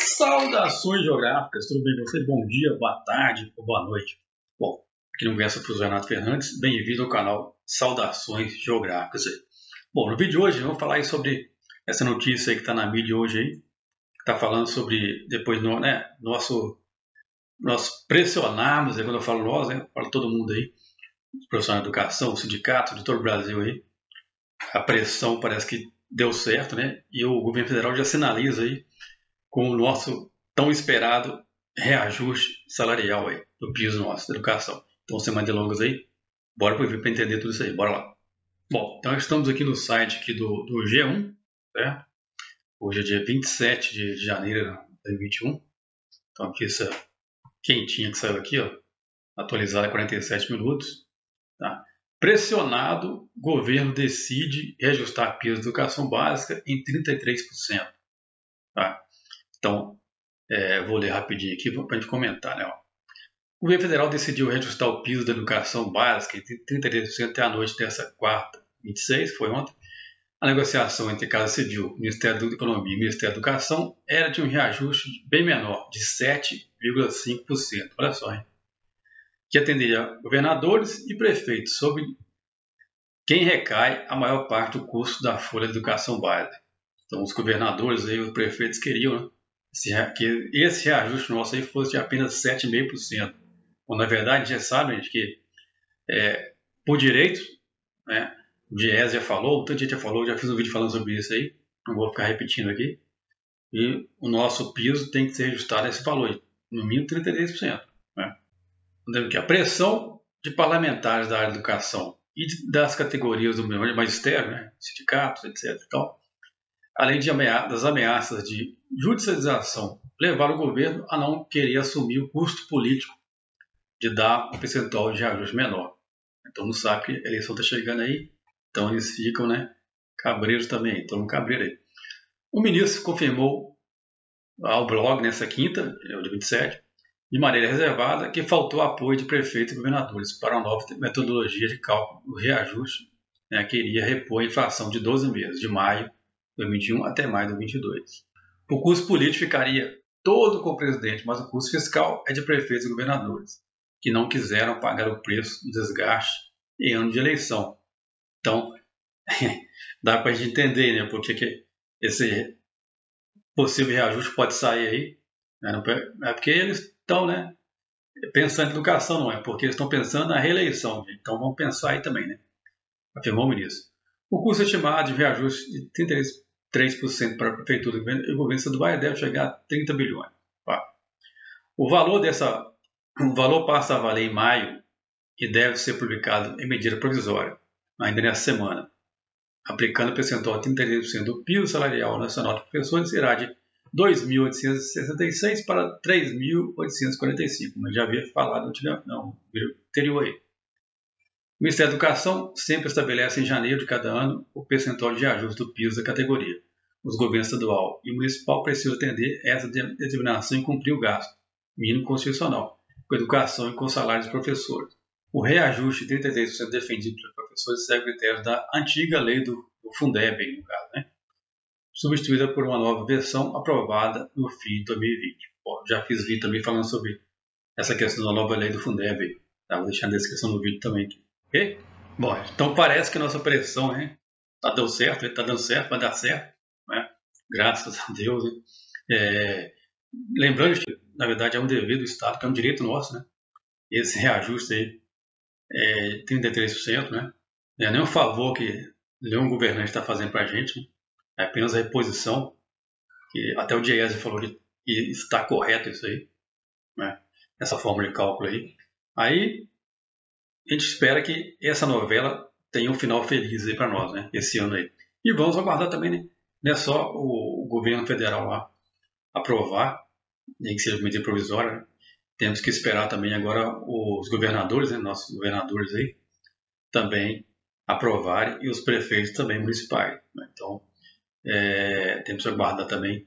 Saudações geográficas, tudo bem com você? Bom dia, boa tarde ou boa noite. Bom, aqui no Verso para o Renato Fernandes, bem-vindo ao canal Saudações Geográficas. Bom, no vídeo de hoje vamos falar aí sobre essa notícia aí que está na mídia hoje aí, que está falando sobre, depois, nós pressionarmos, quando eu falo nós, falo todo mundo aí, os profissionais de educação, o sindicato de todo o Brasil aí, a pressão parece que deu certo, né? E o governo federal já sinaliza aí com o nosso tão esperado reajuste salarial aí, do piso nosso da educação. Então, sem mais delongas aí, bora para entender tudo isso aí, bora lá. Bom, então estamos aqui no site aqui do G1, né? Hoje é dia 27 de janeiro de 2021. Então aqui essa quentinha que saiu aqui, ó, atualizada 47 minutos. Tá? Pressionado, governo decide reajustar a piso da educação básica em 33%. Tá? Então, vou ler rapidinho aqui para a gente comentar. Né? O governo federal decidiu reajustar o piso da educação básica em 33% até a noite dessa quarta, 26, foi ontem. A negociação entre Casa Civil, Ministério da Economia e Ministério da Educação era de um reajuste bem menor, de 7,5%. Olha só, hein? Que atenderia governadores e prefeitos sobre quem recai a maior parte do custo da folha de educação básica. Então, os governadores e os prefeitos queriam, né, que esse reajuste nosso aí fosse de apenas 7,5%. Quando, na verdade, a gente já sabe, gente, que por direito, né, o Diese já falou, tanta gente já falou, já fiz um vídeo falando sobre isso aí, não vou ficar repetindo aqui, e o nosso piso tem que ser ajustado a esse valor, no mínimo 33%. Né? Lembrando que a pressão de parlamentares da área da educação e das categorias do magistério, né, sindicatos, etc. Então, além das ameaças de judicialização, levaram o governo a não querer assumir o custo político de dar um percentual de reajuste menor. Então, não sabe que a eleição está chegando aí, então eles ficam, né, cabreiros também, estão no cabreiro aí. O ministro confirmou ao blog nessa quinta, dia 27, de maneira reservada, que faltou apoio de prefeitos e governadores para uma nova metodologia de cálculo do reajuste, né, que iria repor a inflação de 12 meses, de maio de 2021 até maio de 2022. O custo político ficaria todo com o presidente, mas o custo fiscal é de prefeitos e governadores, que não quiseram pagar o preço do desgaste em ano de eleição. Então, dá para a gente entender, né, porque que esse possível reajuste pode sair aí. Né, é porque eles estão, né, pensando em educação, não é? Porque eles estão pensando na reeleição. Então, vamos pensar aí também, né? Afirmou o ministro. O custo estimado de reajuste de 33% para a prefeitura e o governo estadual deve chegar a 30 bilhões. O valor passa a valer em maio e deve ser publicado em medida provisória, ainda nessa semana. Aplicando o percentual de 33% do piso salarial nacional de professores, será de 2.866 para 3.845, mas já havia falado no vídeo anterior aí. O Ministério da Educação sempre estabelece em janeiro de cada ano o percentual de reajuste do piso da categoria. Os governos estadual e municipal precisam atender essa determinação e cumprir o gasto mínimo constitucional com a educação e com os salários dos professores. O reajuste de 33% defendido pelos professores segue critérios da antiga lei do Fundeb, no caso, né? Substituída por uma nova versão aprovada no fim de 2020. Bom, já fiz vídeo também falando sobre essa questão da nova lei do Fundeb. Tá? Vou deixar na descrição do vídeo também. Okay? Bom, então parece que a nossa pressão, né, está dando certo, vai dar certo, né? Graças a Deus. Né? Lembrando que, na verdade, é um dever do Estado, que é um direito nosso, né? Esse reajuste aí é 33%, né? Não é nem um favor que nenhum governante está fazendo para a gente, né? É apenas a reposição, que até o Diese falou que está correto isso aí, né? Essa fórmula de cálculo aí. Aí a gente espera que essa novela tenha um final feliz aí para nós, né? Esse ano aí. E vamos aguardar também, né? Não é só o governo federal lá aprovar, nem que seja medida provisória, né? Temos que esperar também agora os governadores, né? Nossos governadores aí, também aprovarem e os prefeitos também municipais. Né? Então, temos que aguardar também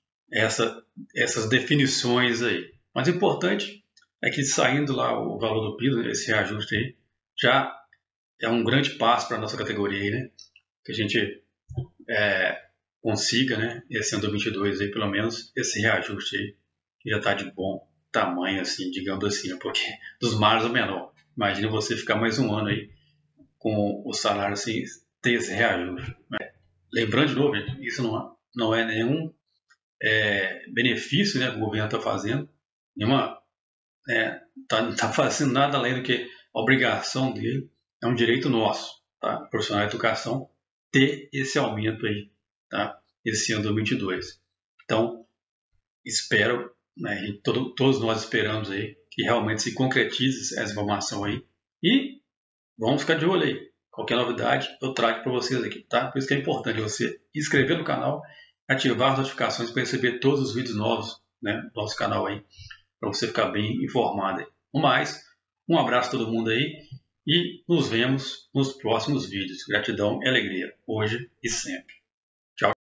essas definições aí. Mas o importante é que saindo lá o valor do piso, esse reajuste aí, já é um grande passo para a nossa categoria aí, né? Que a gente consiga, né, esse ano 2022 aí, pelo menos esse reajuste aí, que já está de bom tamanho, assim, digamos assim, né, porque dos males o menor. Imagina você ficar mais um ano aí com o salário assim, ter esse reajuste. Lembrando de novo, gente, isso não é nenhum benefício, né, que o governo está fazendo, nenhuma, não está fazendo nada além do que a obrigação dele, é um direito nosso, tá? Profissional de educação, ter esse aumento aí, tá? Esse ano 2022. Então, espero, né, todos nós esperamos aí que realmente se concretize essa informação aí e vamos ficar de olho aí. Qualquer novidade eu trago para vocês aqui, tá? Por isso que é importante você inscrever no canal, ativar as notificações para receber todos os vídeos novos, né, do nosso canal aí, para você ficar bem informado aí. No mais, um abraço a todo mundo aí e nos vemos nos próximos vídeos. Gratidão e alegria, hoje e sempre.